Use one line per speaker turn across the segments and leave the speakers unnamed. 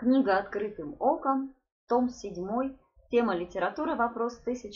Книга «Открытым оком», том 7, тема литературы, вопрос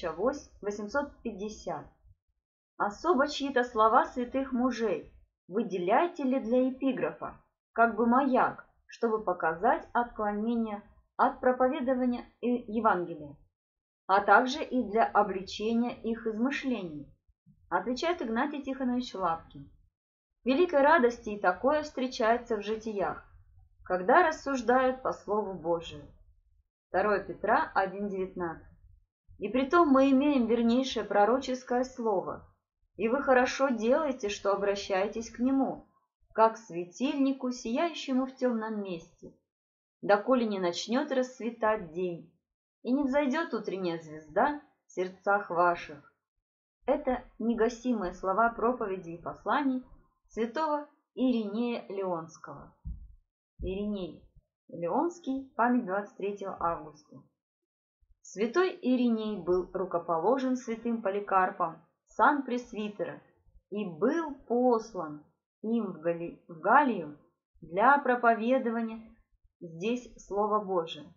1850. Особо чьи-то слова святых мужей выделяйте ли для эпиграфа, как бы маяк, чтобы показать отклонение от проповедования Евангелия, а также и для обличения их измышлений, отвечает Игнатий Тихонович Лапкин. Великой радости и такое встречается в житиях, когда рассуждают по Слову Божию. 2 Петра 1,19. И притом мы имеем вернейшее пророческое слово, и вы хорошо делаете, что обращаетесь к нему, как к светильнику, сияющему в темном месте, доколе не начнет расцветать день, и не взойдет утренняя звезда в сердцах ваших. Это негасимые слова проповеди и посланий святого Иринея Леонского. Ириней Леонский, память 23 августа. Святой Ириней был рукоположен святым Поликарпом в сан пресвитера и был послан им в Галлию для проповедования здесь Слова Божия.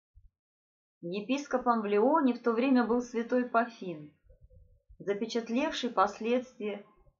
Епископом в Леоне в то время был святой Пафин, запечатлевший впоследствии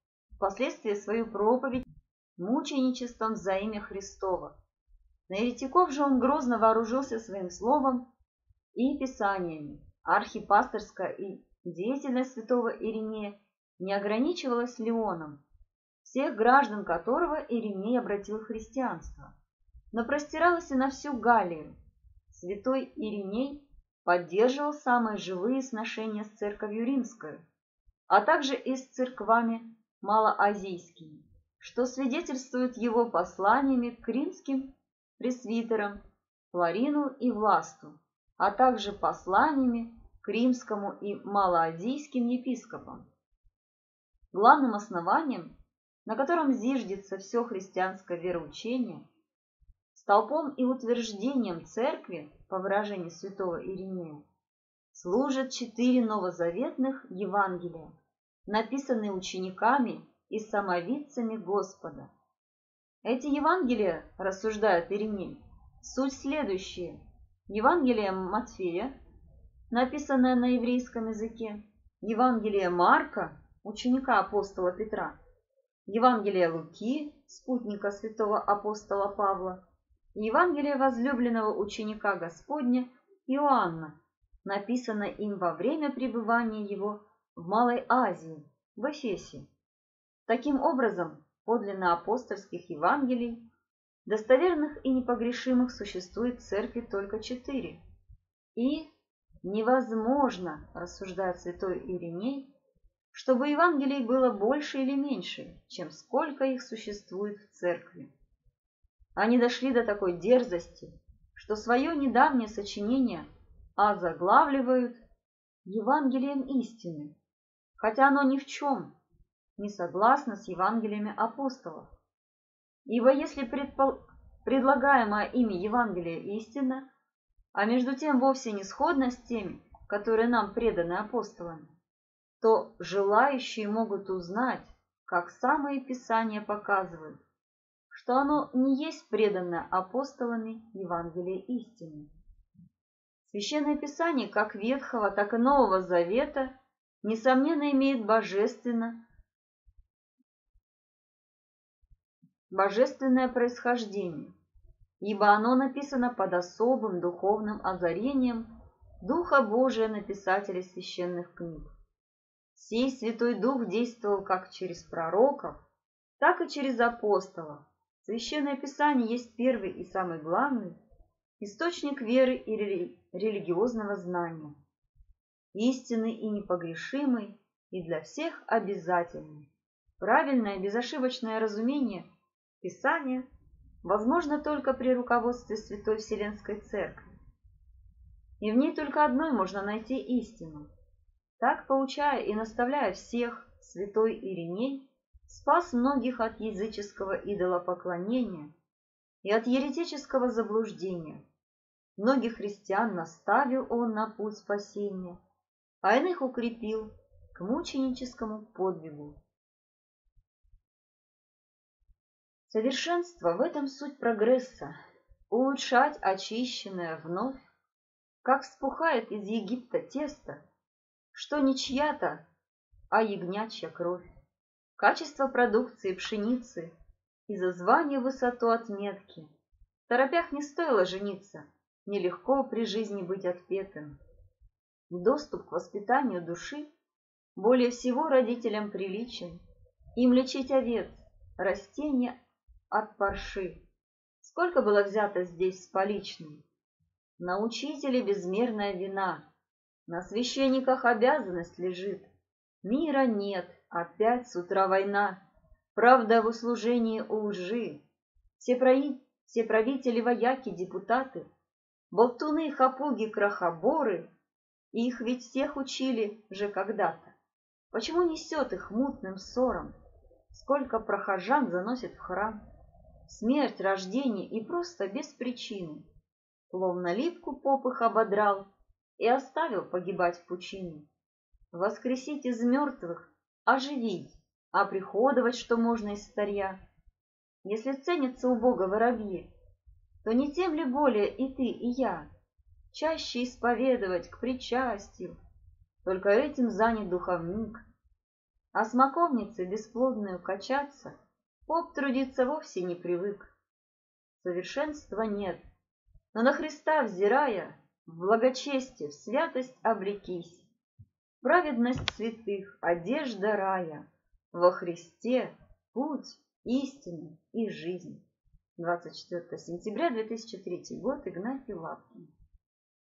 свою проповедь мученичеством за имя Христово. На еретиков же он грозно вооружился своим словом и писаниями. Архипасторская и деятельность святого Иринея не ограничивалась Леоном, всех граждан которого Ириней обратил в христианство, но простиралась и на всю Галлию. Святой Ириней поддерживал самые живые сношения с церковью римской, а также и с церквами малоазийскими, что свидетельствует его посланиями к римским пресвитерам Флорину и Власту, а также посланиями к римскому и малоазийским епископам. Главным основанием, на котором зиждется все христианское вероучение, столпом и утверждением церкви, по выражению святого Иринея, служат 4 новозаветных Евангелия, написанные учениками и самовидцами Господа. Эти Евангелия, рассуждает Ириней, суть следующие. Евангелие Матфея, написанное на еврейском языке, Евангелие Марка, ученика апостола Петра, Евангелие Луки, спутника святого апостола Павла, и Евангелие возлюбленного ученика Господня Иоанна, написанное им во время пребывания его в Малой Азии, в Эфесе. Таким образом, подлинно апостольских Евангелий, достоверных и непогрешимых, существует в церкви только 4. И невозможно, рассуждает святой Ириней, чтобы Евангелий было больше или меньше, чем сколько их существует в церкви. Они дошли до такой дерзости, что свое недавнее сочинение озаглавливают Евангелием истины, хотя оно ни в чем не согласно с Евангелиями апостолов. Ибо если предлагаемое ими Евангелие истина, а между тем вовсе не сходно с теми, которые нам преданы апостолами, то желающие могут узнать, как самые Писания показывают, что оно не есть преданное апостолами Евангелие истины. Священное Писание как Ветхого, так и Нового Завета несомненно имеет божественное происхождение, ибо оно написано под особым духовным озарением Духа Божия на писателей священных книг. Сей Святой Дух действовал как через пророков, так и через апостолов. Священное Писание есть первый и самый главный источник веры и религиозного знания, истинный и непогрешимый и для всех обязательный. Правильное безошибочное разумение Писания возможно только при руководстве Святой Вселенской Церкви. И в ней только одной можно найти истину. Так, поучая и наставляя всех, святой Ириней спас многих от языческого идолопоклонения и от еретического заблуждения. Многих христиан наставил он на путь спасения, а иных укрепил к мученическому подвигу. Совершенство в этом суть прогресса, улучшать очищенное вновь, как вспухает из Египта тесто, что не чья-то, а ягнячья кровь. Качество продукции пшеницы и за звание высоту отметки. В торопях не стоило жениться, нелегко при жизни быть отпетым. Доступ к воспитанию души более всего родителям приличен. Им лечить овец, растения от парши. Сколько было взято здесь с поличным? На учителе безмерная вина, на священниках обязанность лежит. Мира нет, опять с утра война, правда в услужении у лжи. Все правители, вояки, депутаты, болтуны, хапуги, крохоборы, их ведь всех учили же когда-то. Почему несет их мутным ссором? Сколько прохожан заносит в храм? Смерть, рождение и просто без причины. Словно липку поп их ободрал и оставил погибать в пучине. Воскресить из мертвых, оживить, оприходовать, что можно из старья. Если ценятся у Бога воробьи, то не тем ли более и ты, и я? Чаще исповедовать к причастию, только этим занят духовник. А смоковницей бесплодную качаться поп трудиться вовсе не привык. Совершенства нет, но на Христа взирая, в благочестие, в святость облекись. Праведность святых, одежда рая, во Христе путь, истина и жизнь. 24 сентября 2003 год, Игнатий Лапкин.